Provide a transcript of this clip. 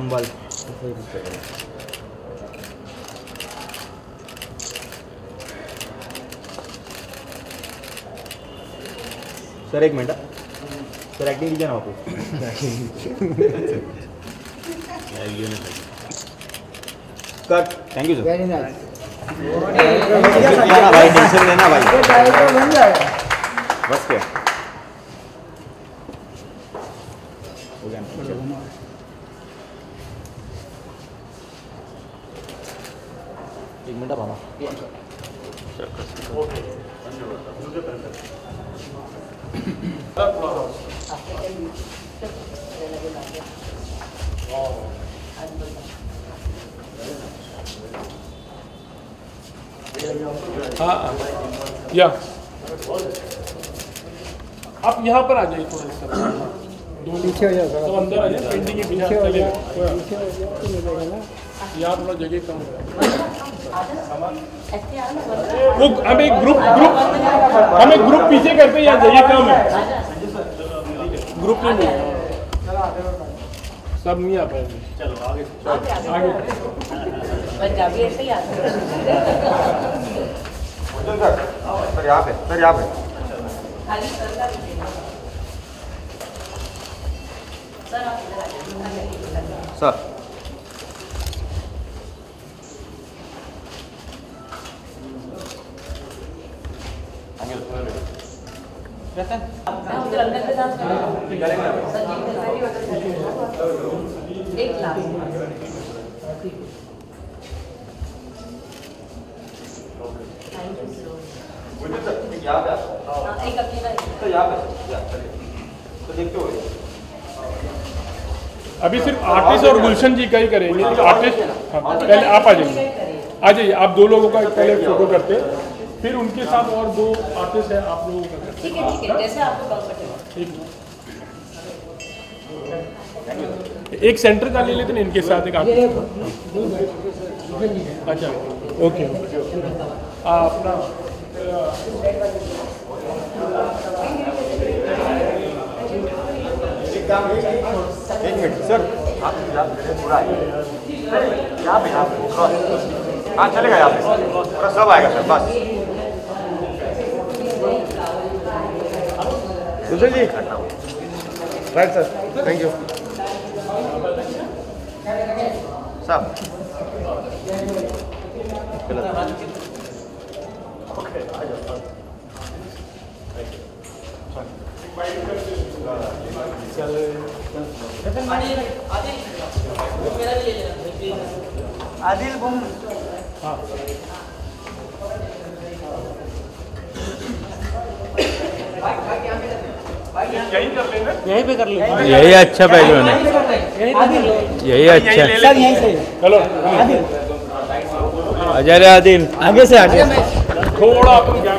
संभाल। सर एक minute sir, acting कीजिए ना वापस। Cut. Thank you sir. Very nice. भाई टेंशन लेना भाई, बस क्या हो गया। एक मिनट बाबा। हाँ या आप यहाँ पर आ जाइए थोड़ा सा, पीछे हो जाओ, सब अंदर आ जाए, पेंटिंग के पीछे पीछे हो चलेगा। जाओ, पीछे हो जाओ तो मिलेगा ना। यहाँ थोड़ा जगह कम है। वो हम एक ग्रुप पीछे करते हैं, यहाँ जगह कम है, ग्रुप नहीं मिलेगा, सब नहीं आ पाएंगे। चलो आगे आगे पंजाबी ऐसे ही आता है। सर यहाँ पे, सर यहाँ पे। खाली सर का सर आप इधर आ जाइए। सर एक लाख एक अकेला अभी सिर्फ आर्टिस्ट और गुलशन जी का ही करेंगे। आर्टिस्ट पहले आप आ जाइए, आप दो लोगों का पहले फोटो करते हैं, फिर उनके साथ और दो आर्टिस्ट हैं, आप लोगों का करते ठीक है जैसे आपको कंफर्टेबल। एक सेंटर का ले लेते हैं इनके साथ एक आर्टिस्ट। अच्छा ओके अपना एक मिनट सर, आप पूरा यहाँ पे हाँ चलेगा, यहाँ पे पूरा सब आएगा सर, बस। Sushil ji right sir, thank you सब। आदिल बुम। हाँ यहीं पे कर लो। यही अच्छा बैकग्राउंड है, यही अच्छा। सर यहीं से। चलो आजा रे आदिल, आगे से आगे। थोड़ा अपन